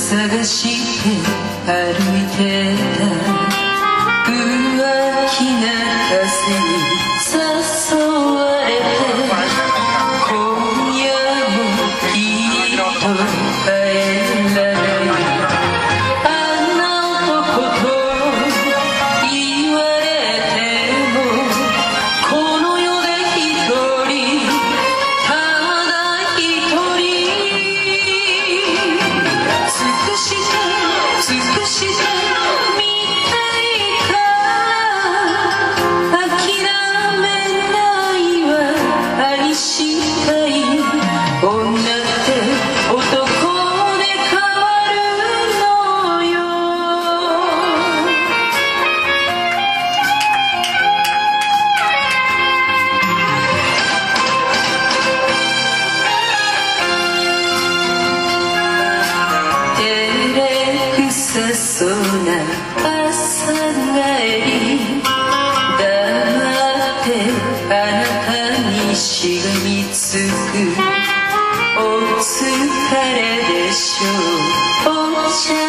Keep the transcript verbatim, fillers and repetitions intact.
探して歩いてた浮気な風に誘われて今夜もきっと帰らないあんな男と言われてもこの世で一人ただ一人尽くして尽くしてみたいから諦めないわ愛したい女って男で変わるのよ照れくさそうな朝帰り黙ってあなたにしがみつくお疲れでしょうお茶